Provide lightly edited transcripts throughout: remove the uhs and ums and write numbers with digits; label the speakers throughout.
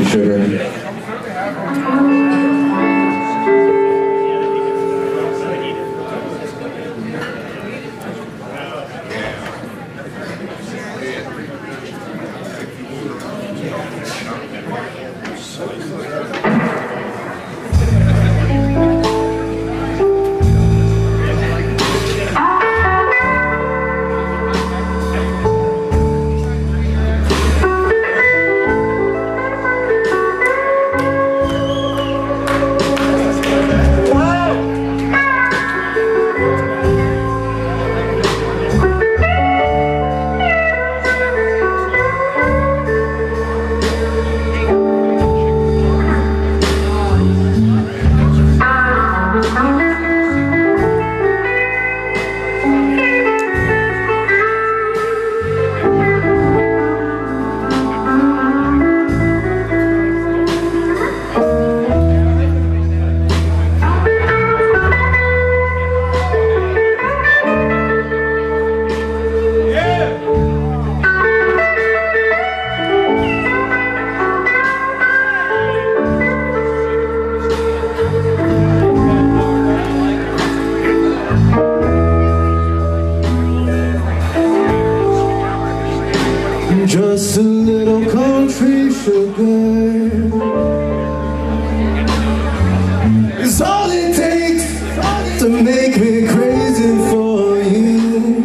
Speaker 1: Sugar. Just a little country sugar is all it takes to make me crazy for you.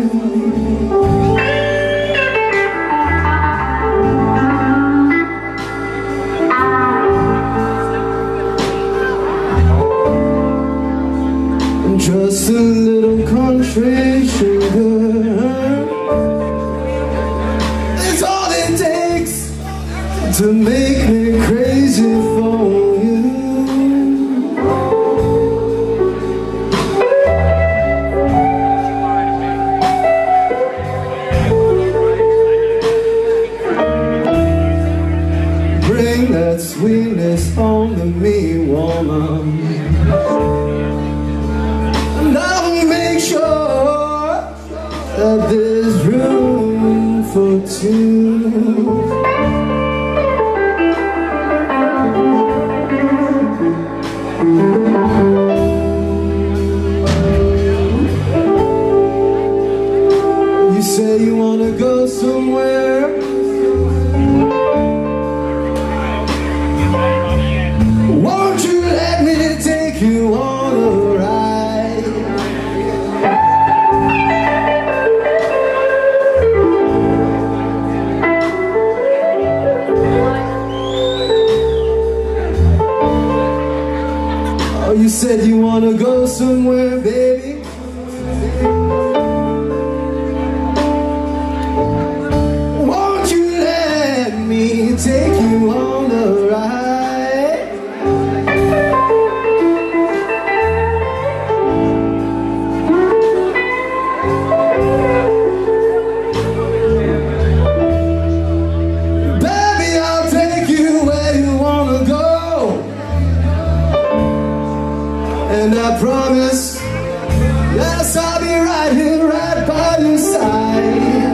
Speaker 1: Just a little country sugar, to make me crazy for you. Bring that sweetness home to me, woman, and I'll make sure that there's room for two. You say you wanna go somewhere, won't you let me take you on a ride? Oh, you said you wanna go somewhere, baby. Take you on a ride. Baby, I'll take you where you wanna go, and I promise, yes, I'll be right here, right by your side.